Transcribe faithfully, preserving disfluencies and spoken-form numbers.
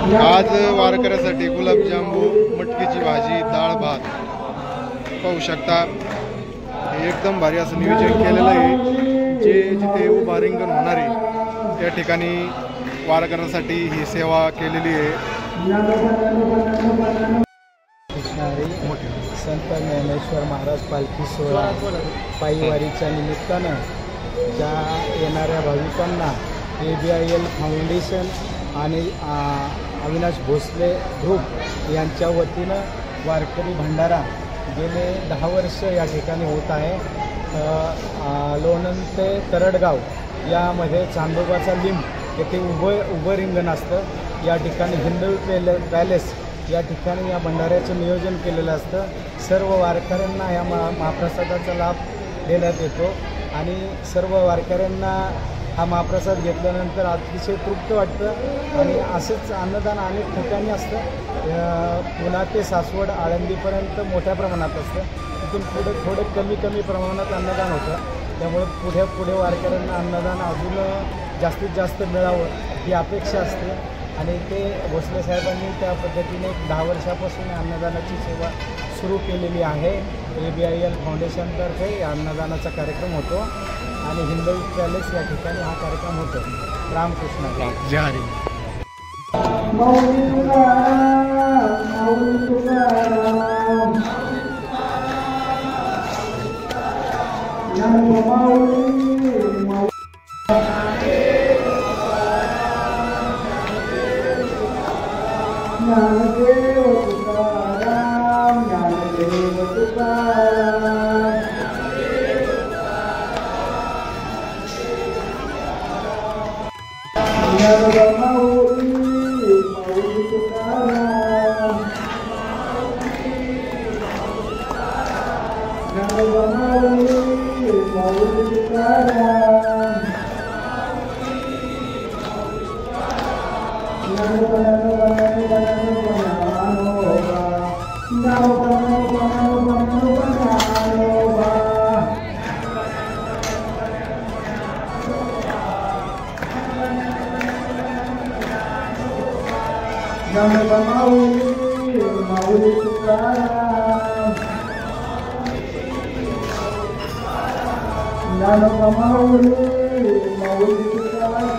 आज वारकऱ्यासाठी गुलाबजामू, मटकीची भाजी, डाळ भात पाहू शकता। हे एकदम भारी असं नियोजन केलेलं आहे। जे जिथे उभा रिंगण होणार आहे त्या ठिकाणी वारकऱ्यांसाठी ही सेवा केलेली आहे। संत ज्ञानेश्वर महाराज पालखी सोहळा पायीवारीच्या निमित्तानं ज्या येणाऱ्या भाविकांना A B I L foundation आणि अविनाश भोसले ग्रुप यांच्या वतीनं वारकरी भंडारा गेले दहा वर्ष या ठिकाणी होत आहे। लोणंद ते तरडगाव यामध्ये चांदोबाचा लिंब येथे उभं उभं रिंगण असतं। या ठिकाणी हिंदवी पॅले पॅलेस या ठिकाणी या भंडाऱ्याचं नियोजन केलेलं असतं। सर्व वारकऱ्यांना या मा महाप्रसादाचा लाभ देण्यात येतो आणि सर्व वारकऱ्यांना हा महाप्रसाद घेतल्यानंतर अतिशय तृप्त वाटतं आणि असंच अन्नदान अनेक ठिकाणी असतं। पुणा ते सासवड आळंदीपर्यंत मोठ्या प्रमाणात असतं, तिथून पुढे थोडे कमी कमी प्रमाणात अन्नदान होतं। त्यामुळे पुढे पुढे वारकऱ्यांना अन्नदान अजून जास्तीत जास्त मिळावं ही अपेक्षा असते आणि ते भोसले साहेबांनी त्या पद्धतीने एक दहा वर्षापासून अन्नदानाची सेवा सुरू केलेली आहे। ए बी आय एल फाउंडेशनतर्फे या अन्नदानाचा कार्यक्रम होतो आणि हिंदवी पॅलेस या ठिकाणी हा कार्यक्रम होतो। रामकृष्ण जय Hari. Nano Mauli, Mauli Mauli